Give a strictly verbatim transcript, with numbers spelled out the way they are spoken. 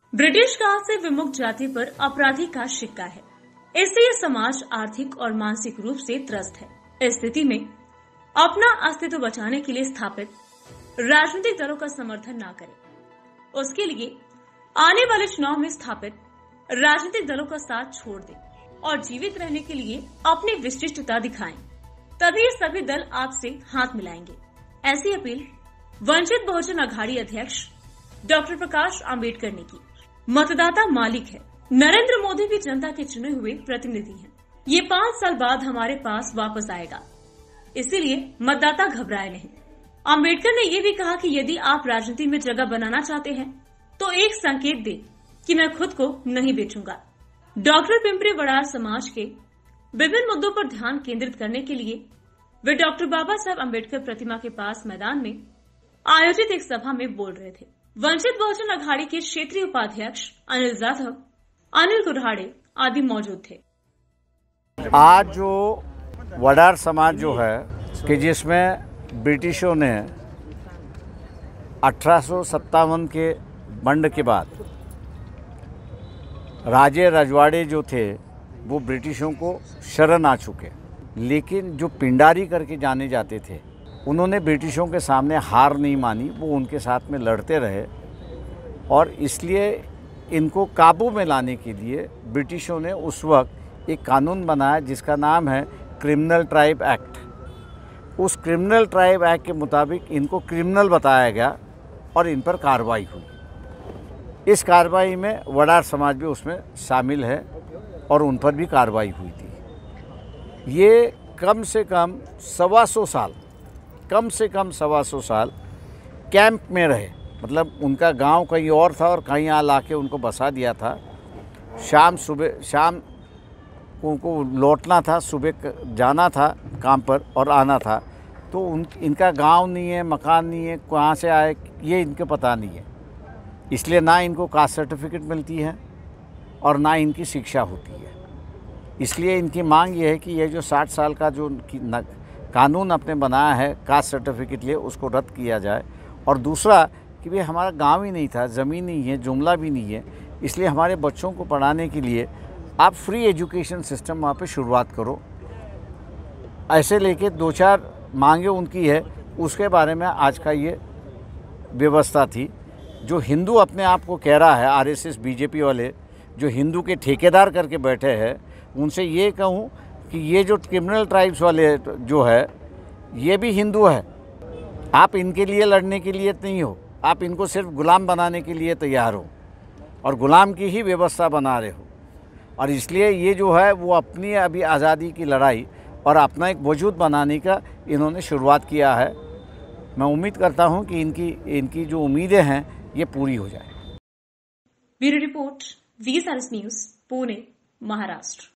British काल से विमुक्त जाति पर अपराधी का शिक्का है। इससे यह समाज आर्थिक और मानसिक रूप से त्रस्त है। इस स्थिति में अपना अस्तित्व बचाने के लिए स्थापित राजनीतिक दलों का समर्थन न करें। उसके लिए आने वाले चुनाव में स्थापित राजनीतिक दलों का साथ छोड़ दें और जीवित रहने के लिए अपनी विशिष्टता दिखाएं। तभी ये सभी दल आपसे हाथ मिलाएंगे। ऐसी अपील वंचित बहुजन अघाड़ी अध्यक्ष डॉक्टर प्रकाश आंबेडकर ने की। मतदाता मालिक है। नरेंद्र मोदी भी जनता के चुने हुए प्रतिनिधि हैं। ये पांच साल बाद हमारे पास वापस आएगा, इसीलिए मतदाता घबराए नहीं। आंबेडकर ने ये भी कहा कि यदि आप राजनीति में जगह बनाना चाहते हैं तो एक संकेत दे कि मैं खुद को नहीं बेचूंगा। डॉक्टर पिंपरी वड़ार समाज के विभिन्न मुद्दों पर ध्यान केंद्रित करने के लिए वे डॉक्टर बाबा साहब अम्बेडकर प्रतिमा के पास मैदान में आयोजित एक सभा में बोल रहे थे। वंचित बहुजन अघाड़ी के क्षेत्रीय उपाध्यक्ष अनिल जाधव, अनिल कुराड़े आदि मौजूद थे। आज जो वडार समाज जो है कि जिसमें ब्रिटिशों ने अठारह सौ सत्तावन के बंड के बाद राजे रजवाड़े जो थे वो ब्रिटिशों को शरण आ चुके, लेकिन जो पिंडारी करके जाने जाते थे उन्होंने ब्रिटिशों के सामने हार नहीं मानी। वो उनके साथ में लड़ते रहे और इसलिए इनको काबू में लाने के लिए ब्रिटिशों ने उस वक्त एक कानून बनाया जिसका नाम है क्रिमिनल ट्राइब एक्ट। उस क्रिमिनल ट्राइब एक्ट के मुताबिक इनको क्रिमिनल बताया गया और इन पर कार्रवाई हुई। इस कार्रवाई में वडार समाज भी उसमें शामिल है और उन पर भी कार्रवाई हुई थी। ये कम से कम सवा सौ साल कम से कम सवा सौ साल कैंप में रहे, मतलब उनका गांव कहीं और था और कहीं यहाँ लाके उनको बसा दिया था। शाम सुबह शाम उनको लौटना था, सुबह जाना था काम पर और आना था। तो उन इनका गांव नहीं है, मकान नहीं है, कहाँ से आए ये इनके पता नहीं है। इसलिए ना इनको कास्ट सर्टिफिकेट मिलती है और ना इनकी शिक्षा होती है। इसलिए इनकी मांग ये है कि ये जो साठ साल का जो कानून अपने बनाया है कास्ट सर्टिफिकेट लिए उसको रद्द किया जाए। और दूसरा कि भाई हमारा गांव ही नहीं था, ज़मीन नहीं है, जुमला भी नहीं है, इसलिए हमारे बच्चों को पढ़ाने के लिए आप फ्री एजुकेशन सिस्टम वहाँ पे शुरुआत करो। ऐसे लेके दो चार मांगे उनकी है, उसके बारे में आज का ये व्यवस्था थी। जो हिंदू अपने आप को कह रहा है, आरएसएस बीजेपी वाले जो हिंदू के ठेकेदार करके बैठे हैं, उनसे ये कहूँ कि ये जो क्रिमिनल ट्राइब्स वाले जो है ये भी हिंदू है। आप इनके लिए लड़ने के लिए नहीं हो, आप इनको सिर्फ गुलाम बनाने के लिए तैयार हो और गुलाम की ही व्यवस्था बना रहे हो। और इसलिए ये जो है वो अपनी अभी आज़ादी की लड़ाई और अपना एक वजूद बनाने का इन्होंने शुरुआत किया है। मैं उम्मीद करता हूँ कि इनकी इनकी जो उम्मीदें हैं ये पूरी हो जाए। Bureau report, VSRS news, Pune, Maharashtra.